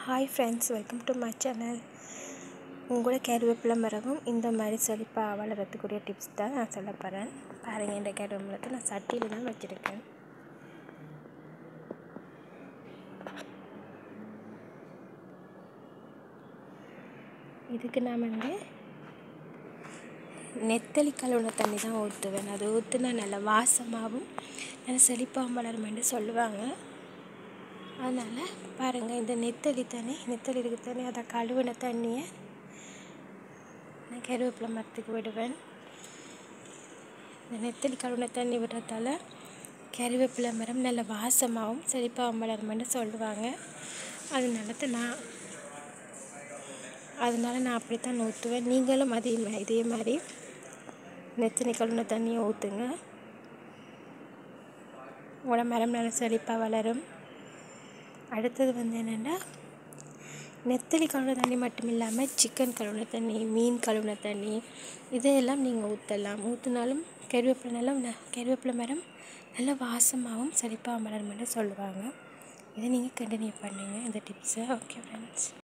Hi friends, welcome to my channel. உங்களோட கருவேப்பிலை மரமும் இந்த மாதிரி செழிப்பாக வளர்கிறதுக்குரிய டிப்ஸ் தான் நான் சொல்ல போகிறேன். பாருங்கள், இந்த கருவேப்பிலத்தை நான் சட்டியில் தான் வச்சுருக்கேன். இதுக்கு நான் நெத்தலி கழுவுன தண்ணி தான் ஊற்றுவேன். அது ஊற்றுனா நல்லா வாசமாகவும் நல்லா செழிப்பாகவும் வளருமென்று சொல்லுவாங்க. அதனால் பாருங்கள், இந்த நெத்தலி இருக்கிற தண்ணி அதை கழுவின தண்ணியை நான் கருவேப்பிலை மரத்துக்கு விடுவேன். இந்த நெத்தலி கழுவின தண்ணி விடுறதால கருவேப்பிலை மரம் நல்ல வாசமாகவும் செழிப்பாகவும் வளருமென்று சொல்லுவாங்க. அதனால நான் அப்படித்தான் ஊற்றுவேன். நீங்களும் இதே மாதிரி நெத்தலி கழுவின தண்ணியை ஊற்றுங்க. உங்களோட மரம் நல்லா செழிப்பாக வளரும். அடுத்தது என்னென்னா, நெத்தலி கழுவின தண்ணி மட்டும் இல்லாமல் சிக்கன் கழுவின தண்ணி, மீன் கழுவின தண்ணி இதையெல்லாம் நீங்கள் ஊற்றலாம். ஊற்றினாலும் கருவேப்பிலை மரம் நல்ல வாசமாகவும் செழிப்பாகவும் வளருமென்று சொல்லுவாங்க. இதை நீங்கள் கண்டினியூ பண்ணுங்கள், இந்த டிப்ஸை. Okay friends.